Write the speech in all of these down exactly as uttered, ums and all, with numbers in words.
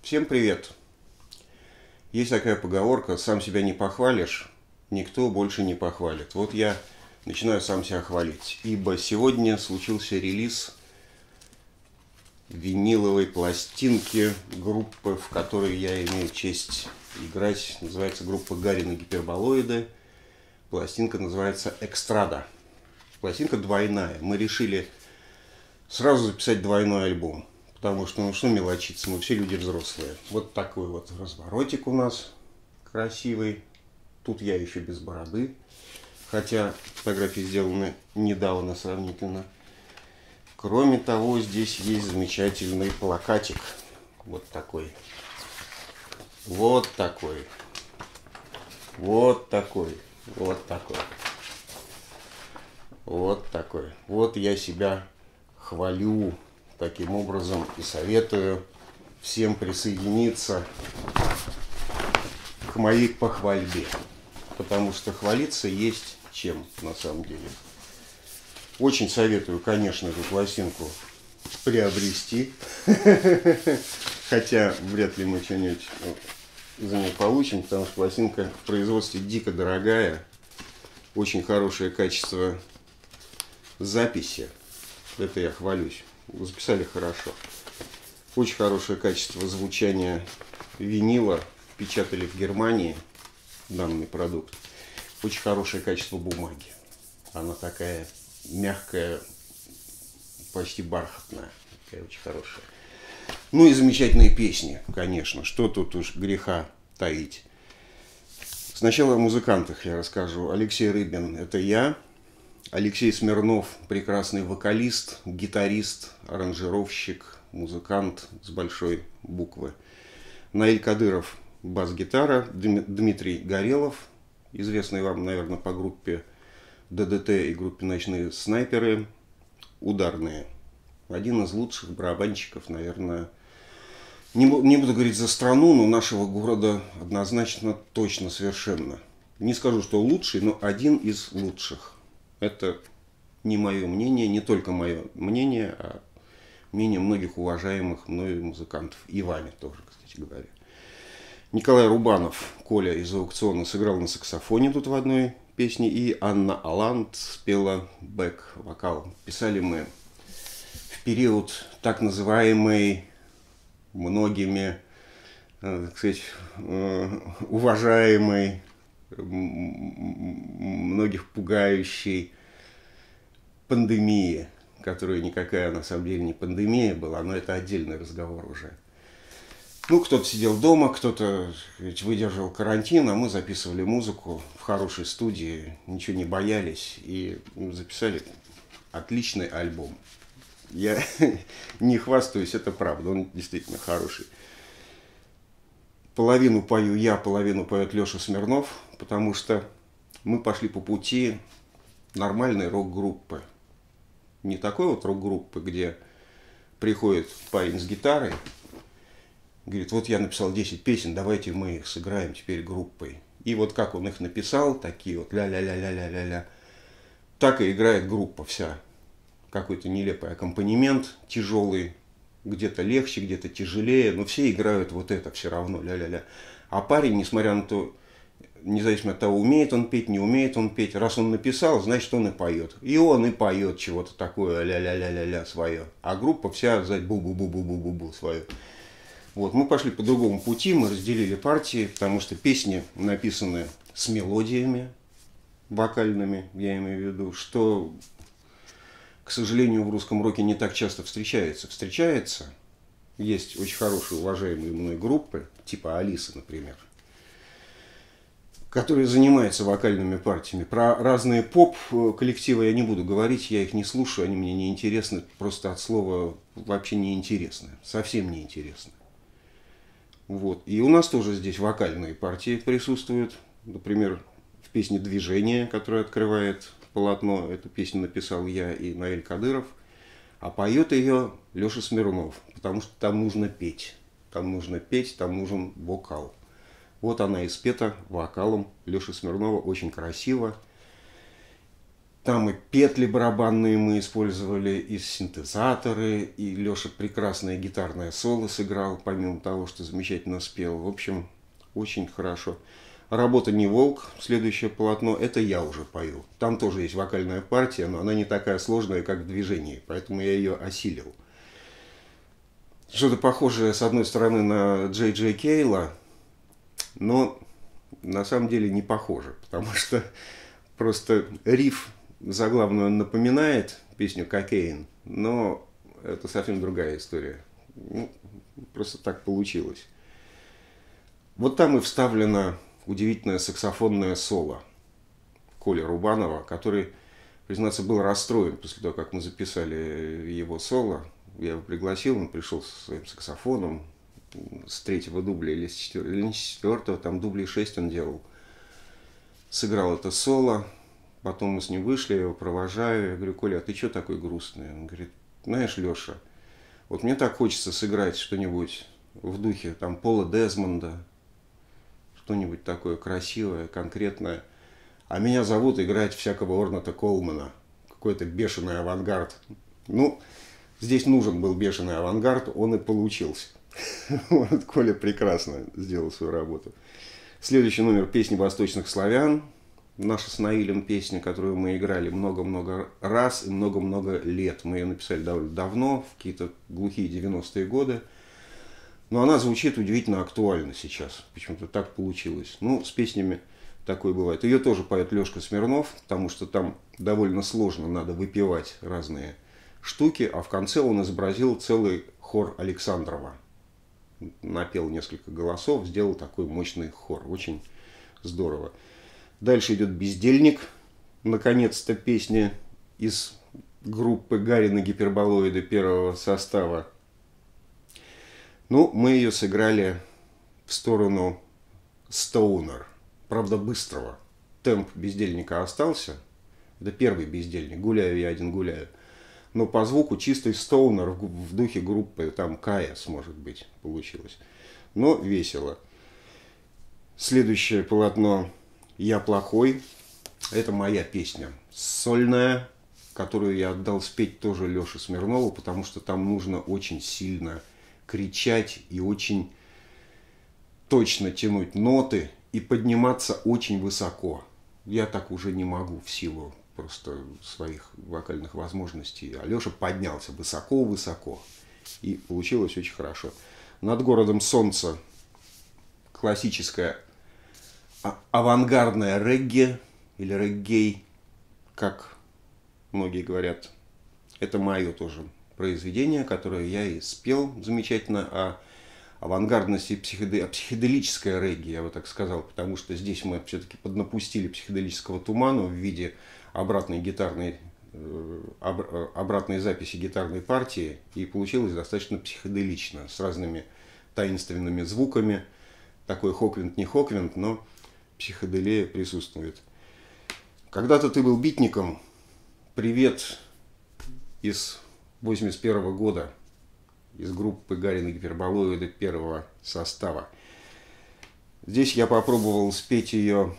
Всем привет! Есть такая поговорка: сам себя не похвалишь, никто больше не похвалит. Вот я начинаю сам себя хвалить, ибо сегодня случился релиз виниловой пластинки группы, в которой я имею честь играть. Называется группа Гарины Гиперболоиды. Пластинка называется «Экстрада». Пластинка двойная. Мы решили сразу записать двойной альбом. Потому что, ну что мелочиться, мы все люди взрослые. Вот такой вот разворотик у нас красивый. Тут я еще без бороды. Хотя фотографии сделаны недавно сравнительно. Кроме того, здесь есть замечательный плакатик. Вот такой. Вот такой. Вот такой. Вот такой. Вот такой. Вот я себя хвалю. Таким образом и советую всем присоединиться к моей похвальбе. Потому что хвалиться есть чем на самом деле. Очень советую, конечно, эту пластинку приобрести. Хотя вряд ли мы что-нибудь за нее получим, потому что пластинка в производстве дико дорогая. Очень хорошее качество записи. Это я хвалюсь. Записали хорошо. Очень хорошее качество звучания винила. Печатали в Германии данный продукт. Очень хорошее качество бумаги. Она такая мягкая, почти бархатная. Такая очень хорошая. Ну и замечательные песни, конечно. Что тут уж греха таить. Сначала о музыкантах я расскажу. Алексей Рыбин – это я. Алексей Смирнов – прекрасный вокалист, гитарист, аранжировщик, музыкант с большой буквы. Наиль Кадыров – бас-гитара. Дмитрий Горелов, известный вам, наверное, по группе ДДТ и группе «Ночные снайперы», ударные. Один из лучших барабанщиков, наверное, не, не буду говорить за страну, но нашего города однозначно, точно, совершенно. Не скажу, что лучший, но один из лучших. Это не мое мнение, не только мое мнение, а мнение многих уважаемых мною музыкантов. И вами тоже, кстати говоря. Николай Рубанов, Коля из аукциона, сыграл на саксофоне тут в одной песне. И Анна Аланд спела бэк-вокал. Писали мы в период так называемый многими, так сказать, уважаемый, многих пугающей пандемии, которая никакая на самом деле не пандемия была, но это отдельный разговор уже. Ну, кто-то сидел дома, кто-то выдерживал карантин, а мы записывали музыку в хорошей студии, ничего не боялись и записали отличный альбом. Я не хвастаюсь, это правда, он действительно хороший. Половину пою я, половину поет Леша Смирнов, потому что мы пошли по пути нормальной рок-группы. Не такой вот рок-группы, где приходит парень с гитарой, говорит: вот я написал десять песен, давайте мы их сыграем теперь группой. И вот как он их написал, такие вот ля-ля-ля-ля-ля-ля-ля, так и играет группа вся. Какой-то нелепый аккомпанемент, тяжелый. Где-то легче, где-то тяжелее, но все играют вот это все равно, ля-ля-ля. А парень, несмотря на то, независимо от того, умеет он петь, не умеет он петь, раз он написал, значит, он и поет. И он и поет чего-то такое, ля-ля-ля-ля-ля свое. А группа вся сзади бу-бу-бу-бу-бу-бу свое. Вот, мы пошли по другому пути, мы разделили партии, потому что песни написаны с мелодиями вокальными, я имею в виду, что, к сожалению, в русском роке не так часто встречается. Встречается. Есть очень хорошие, уважаемые мной группы, типа Алисы, например, которые занимаются вокальными партиями. Про разные поп-коллективы я не буду говорить, я их не слушаю, они мне не интересны, просто от слова вообще не интересны, совсем не интересны. Вот. И у нас тоже здесь вокальные партии присутствуют. Например, в песне «Движение», которая открывает полотно, эту песню написал я и Наиль Кадыров, а поет ее Леша Смирнов, потому что там нужно петь, там нужно петь, там нужен вокал. Вот она и спета вокалом Леши Смирнова, очень красиво. Там и петли барабанные мы использовали, и синтезаторы, и Леша прекрасное гитарное соло сыграл, помимо того, что замечательно спел. В общем, очень хорошо. Работа «Не волк», следующее полотно, это я уже пою. Там тоже есть вокальная партия, но она не такая сложная, как в движении, поэтому я ее осилил. Что-то похожее, с одной стороны, на Джей Джей Кейла, но на самом деле не похоже, потому что просто риф заглавную напоминает песню «Кокейн», но это совсем другая история. Ну, просто так получилось. Вот там и вставлено удивительное саксофонное соло Коли Рубанова, который, признаться, был расстроен после того, как мы записали его соло. Я его пригласил, он пришел со своим саксофоном с третьего дубля или с четвертого, или не с четвертого, там дублей шесть он делал. Сыграл это соло, потом мы с ним вышли, я его провожаю, я говорю: Коля, а ты что такой грустный? Он говорит: знаешь, Леша, вот мне так хочется сыграть что-нибудь в духе там Пола Дезмонда, что-нибудь такое красивое, конкретное. А меня зовут играть всякого Орната Колмана, какой-то бешеный авангард. Ну, здесь нужен был бешеный авангард, он и получился. Вот Коля прекрасно сделал свою работу. Следующий номер — «Песни восточных славян». Наша с Наилем песня, которую мы играли много-много раз и много-много лет. Мы ее написали довольно давно, в какие-то глухие девяностые годы. Но она звучит удивительно актуально сейчас. Почему-то так получилось. Ну, с песнями такое бывает. Ее тоже поет Лешка Смирнов, потому что там довольно сложно, надо выпевать разные штуки. А в конце он изобразил целый хор Александрова. Напел несколько голосов, сделал такой мощный хор. Очень здорово. Дальше идет «Бездельник». Наконец-то песня из группы Гарина Гиперболоиды первого состава. Ну, мы ее сыграли в сторону стоунер, правда быстрого. Темп «Бездельника» остался. Это первый «Бездельник». Гуляю я один, гуляю. Но по звуку чистый стоунер в духе группы, там Каяс, может быть, получилось. Но весело. Следующее полотно «Я плохой». Это моя песня сольная, которую я отдал спеть тоже Леше Смирнову, потому что там нужно очень сильно кричать и очень точно тянуть ноты и подниматься очень высоко. Я так уже не могу в силу просто своих вокальных возможностей. А Леша поднялся высоко-высоко. И получилось очень хорошо. «Над городом солнца» классическая авангардная регги или реггей, как многие говорят. Это мое тоже произведение, которое я и спел замечательно, о авангардности, психоде... о психоделической регги, я бы так сказал, потому что здесь мы все-таки поднапустили психоделического тумана в виде обратной гитарной, э, об... обратной записи гитарной партии, и получилось достаточно психоделично, с разными таинственными звуками. Такой хоквинт не хоквинт, но психоделия присутствует. Когда-то ты был битником. Привет из восемьдесят первого года, из группы Гарина Гиперболоиды первого состава. Здесь я попробовал спеть ее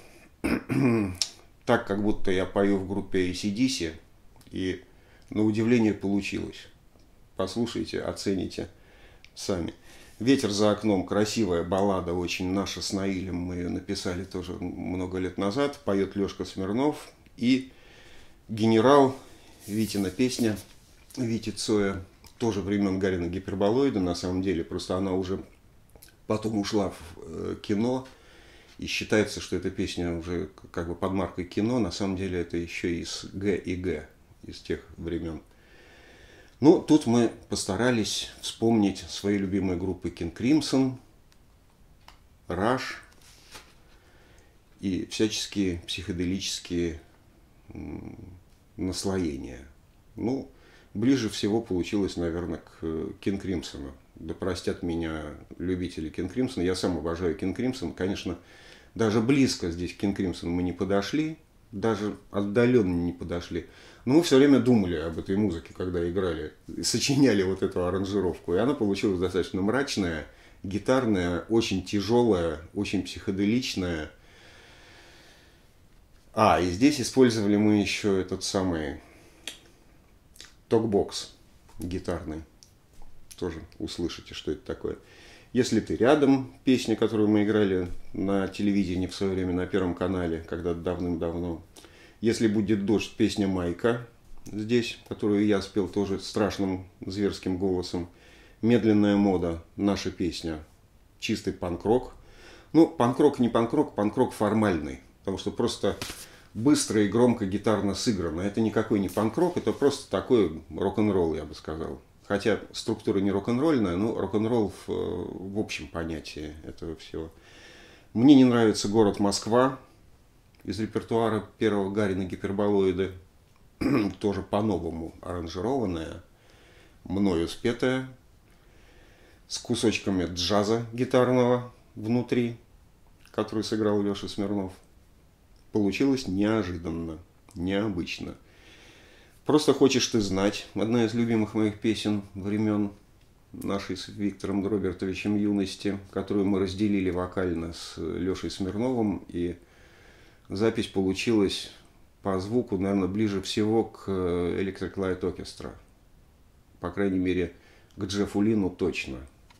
так, как будто я пою в группе эй си ди си, и на удивление получилось. Послушайте, оцените сами. «Ветер за окном» — красивая баллада, очень наша с Наилем, мы ее написали тоже много лет назад, поет Лешка Смирнов. И «Генерал» — Витина песня, Вити Цоя, тоже времен Гарина Гиперболоида, на самом деле, просто она уже потом ушла в кино, и считается, что эта песня уже как бы под маркой кино, на самом деле это еще из Г и Г, из тех времен. Ну, тут мы постарались вспомнить свои любимые группы King Crimson, Rush и всяческие психоделические наслоения. Ну, ближе всего получилось, наверное, к King Crimson. Да простят меня любители King Crimson. Я сам обожаю King Crimson. Конечно, даже близко здесь к King Crimson мы не подошли, даже отдаленно не подошли. Но мы все время думали об этой музыке, когда играли, сочиняли вот эту аранжировку. И она получилась достаточно мрачная, гитарная, очень тяжелая, очень психоделичная. А, и здесь использовали мы еще этот самый токбокс гитарный. Тоже услышите, что это такое. Если ты рядом, песня, которую мы играли на телевидении в свое время на Первом канале, когда-то давным-давно. Если будет дождь, песня Майка здесь, которую я спел тоже страшным зверским голосом. Медленная мода, наша песня, чистый панк-рок. Ну, панк-рок не панк-рок, панк-рок формальный, потому что просто быстро и громко гитарно сыграно. Это никакой не панк-рок, это просто такой рок-н-ролл, я бы сказал. Хотя структура не рок-н-ролльная, но рок-н-ролл в, в общем понятии этого всего. Мне не нравится город Москва из репертуара первого Гарина Гиперболоиды. Тоже по-новому аранжированная, мною спетая, с кусочками джаза гитарного внутри, который сыграл Леша Смирнов. Получилось неожиданно, необычно. «Просто хочешь ты знать» – одна из любимых моих песен времен нашей с Виктором Дробертовичем юности, которую мы разделили вокально с Лешей Смирновым, и запись получилась по звуку, наверное, ближе всего к Electric Light Orchestra. По крайней мере, к Джеффу Лину точно.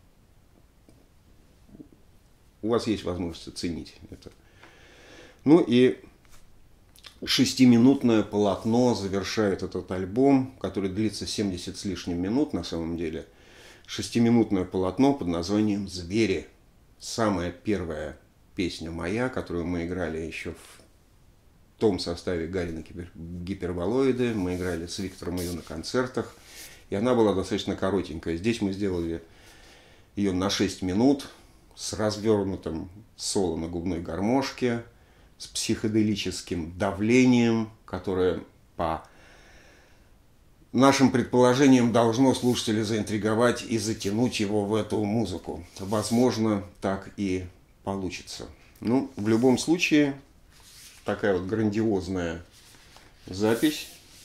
У вас есть возможность оценить это. Ну и шестиминутное полотно завершает этот альбом, который длится семьдесят с лишним минут на самом деле. Шестиминутное полотно под названием «Звери». Самая первая песня моя, которую мы играли еще в том составе Гарина Гиперболоиды. Мы играли с Виктором ее на концертах. И она была достаточно коротенькая. Здесь мы сделали ее на шесть минут с развернутым соло на губной гармошке, с психоделическим давлением, которое по нашим предположениям должно слушателя заинтриговать и затянуть его в эту музыку. Возможно, так и получится. Ну, в любом случае, такая вот грандиозная запись.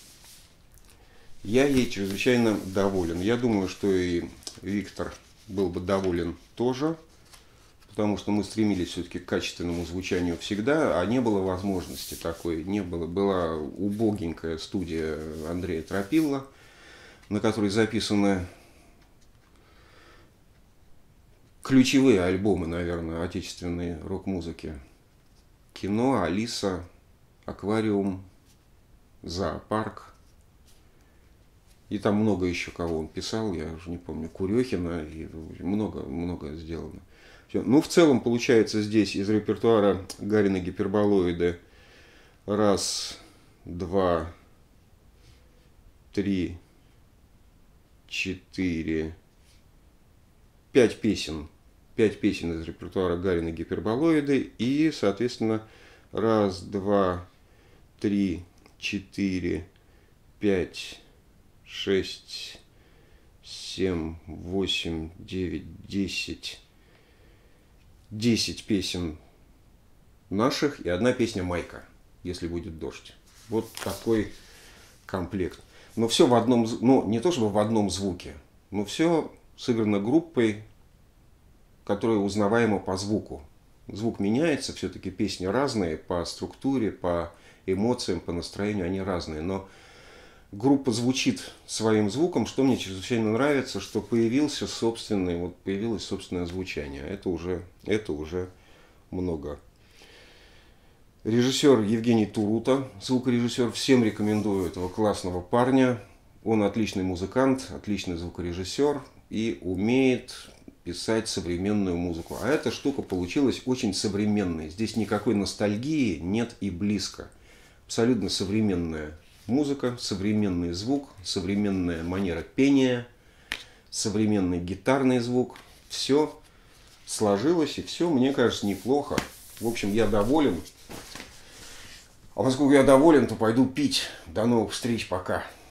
Я ей чрезвычайно доволен. Я думаю, что и Виктор был бы доволен тоже, потому что мы стремились все-таки к качественному звучанию всегда, а не было возможности такой, не было. Была убогенькая студия Андрея Тропилла, на которой записаны ключевые альбомы, наверное, отечественной рок-музыки. «Кино», «Алиса», «Аквариум», «Зоопарк». И там много еще кого он писал, я уже не помню, Курехина, и много-много сделано. Ну, в целом, получается, здесь из репертуара Гарина Гиперболоиды раз, два, три, четыре, пять песен. Пять песен из репертуара Гарина Гиперболоиды. И, соответственно, раз, два, три, четыре, пять, шесть, семь, восемь, девять, десять. десять песен наших и одна песня Майка, если будет дождь. Вот такой комплект. Но все в одном, ну не то чтобы в одном звуке, но все сыграно группой, которая узнаваема по звуку. Звук меняется, все-таки песни разные по структуре, по эмоциям, по настроению, они разные. Но группа звучит своим звуком, что мне чрезвычайно нравится, что появился собственный, вот появилось собственное звучание. Это уже, это уже много. Режиссер Евгений Турута, звукорежиссер. Всем рекомендую этого классного парня. Он отличный музыкант, отличный звукорежиссер и умеет писать современную музыку. А эта штука получилась очень современной. Здесь никакой ностальгии нет и близко. Абсолютно современная музыка, современный звук, современная манера пения, современный гитарный звук. Все сложилось, и все, мне кажется, неплохо. В общем, я доволен. А поскольку я доволен, то пойду пить. До новых встреч, пока.